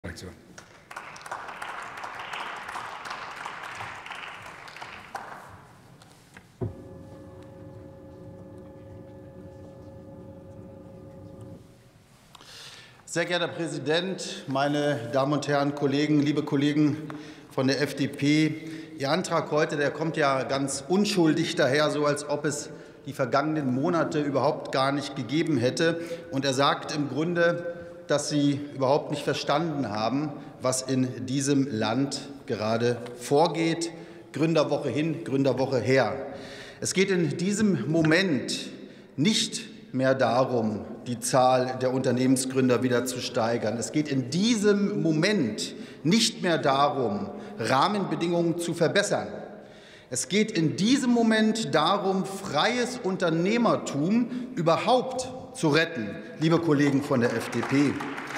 Fraktion. Sehr geehrter Herr Präsident, meine Damen und Herren Kollegen, liebe Kollegen von der FDP! Ihr Antrag heute, der kommt ja ganz unschuldig daher, so als ob es die vergangenen Monate überhaupt gar nicht gegeben hätte. Und er sagt im Grunde, dass Sie überhaupt nicht verstanden haben, was in diesem Land gerade vorgeht. Gründerwoche hin, Gründerwoche her. Es geht in diesem Moment nicht mehr darum, die Zahl der Unternehmensgründer wieder zu steigern. Es geht in diesem Moment nicht mehr darum, Rahmenbedingungen zu verbessern. Es geht in diesem Moment darum, freies Unternehmertum überhaupt zu retten, liebe Kollegen von der FDP.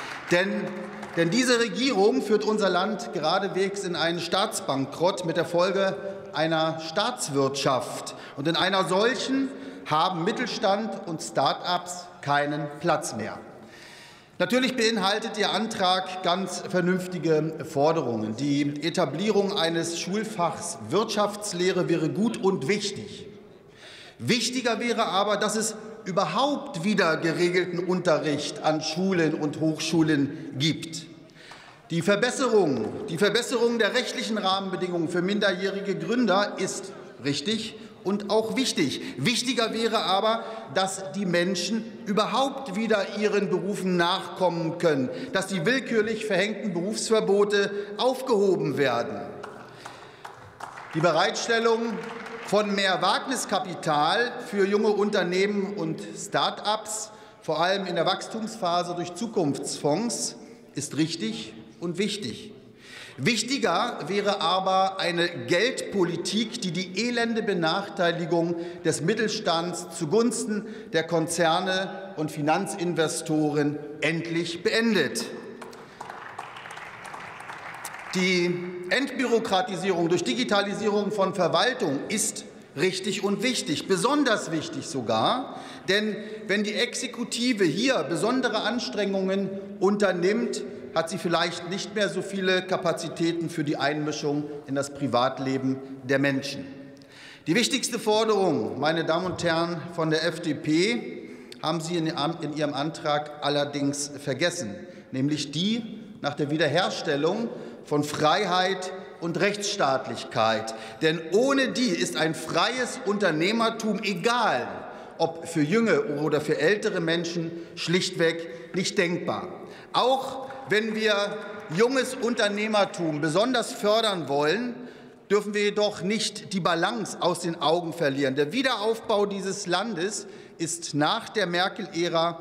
Denn diese Regierung führt unser Land geradewegs in einen Staatsbankrott mit der Folge einer Staatswirtschaft. Und in einer solchen haben Mittelstand und Start-ups keinen Platz mehr. Natürlich beinhaltet Ihr Antrag ganz vernünftige Forderungen. Die Etablierung eines Schulfachs Wirtschaftslehre wäre gut und wichtig. Wichtiger wäre aber, dass es überhaupt wieder geregelten Unterricht an Schulen und Hochschulen gibt. Die Verbesserung der rechtlichen Rahmenbedingungen für minderjährige Gründer ist richtig und auch wichtig. Wichtiger wäre aber, dass die Menschen überhaupt wieder ihren Berufen nachkommen können, dass die willkürlich verhängten Berufsverbote aufgehoben werden. Die Bereitstellung von mehr Wagniskapital für junge Unternehmen und Start-ups, vor allem in der Wachstumsphase durch Zukunftsfonds, ist richtig und wichtig. Wichtiger wäre aber eine Geldpolitik, die die elende Benachteiligung des Mittelstands zugunsten der Konzerne und Finanzinvestoren endlich beendet. Die Entbürokratisierung durch Digitalisierung von Verwaltung ist richtig und wichtig, besonders wichtig sogar, denn wenn die Exekutive hier besondere Anstrengungen unternimmt, hat sie vielleicht nicht mehr so viele Kapazitäten für die Einmischung in das Privatleben der Menschen. Die wichtigste Forderung, meine Damen und Herren von der FDP, haben Sie in Ihrem Antrag allerdings vergessen, nämlich die nach der Wiederherstellung von Freiheit und Rechtsstaatlichkeit. Denn ohne die ist ein freies Unternehmertum, egal ob für junge oder für ältere Menschen, schlichtweg nicht denkbar. Auch wenn wir junges Unternehmertum besonders fördern wollen, dürfen wir jedoch nicht die Balance aus den Augen verlieren. Der Wiederaufbau dieses Landes ist nach der Merkel-Ära,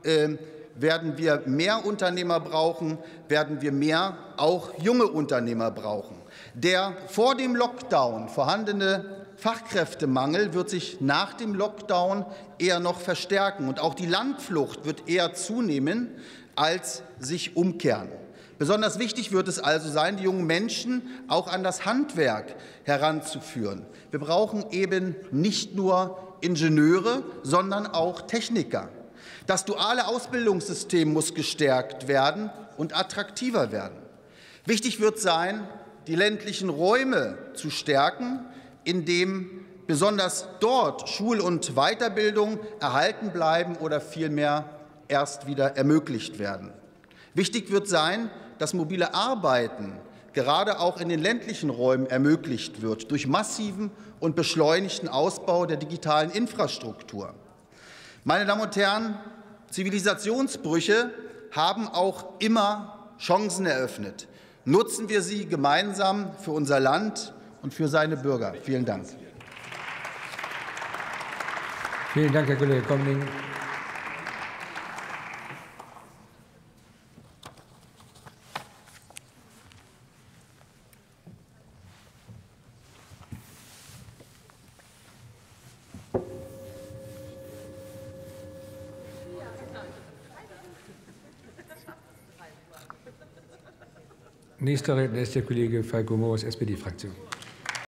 werden wir mehr Unternehmer brauchen, werden wir mehr auch junge Unternehmer brauchen. Der vor dem Lockdown vorhandene Fachkräftemangel wird sich nach dem Lockdown eher noch verstärken. Und auch die Landflucht wird eher zunehmen als sich umkehren. Besonders wichtig wird es also sein, die jungen Menschen auch an das Handwerk heranzuführen. Wir brauchen eben nicht nur Ingenieure, sondern auch Techniker. Das duale Ausbildungssystem muss gestärkt werden und attraktiver werden. Wichtig wird sein, die ländlichen Räume zu stärken, indem besonders dort Schul- und Weiterbildung erhalten bleiben oder vielmehr erst wieder ermöglicht werden. Wichtig wird sein, dass mobile Arbeiten gerade auch in den ländlichen Räumen ermöglicht wird durch massiven und beschleunigten Ausbau der digitalen Infrastruktur. Meine Damen und Herren, Zivilisationsbrüche haben auch immer Chancen eröffnet. Nutzen wir sie gemeinsam für unser Land und für seine Bürger. Vielen Dank. Vielen Dank, Herr Kollege Comling. Nächster Redner ist der Kollege Falco Moos, SPD-Fraktion.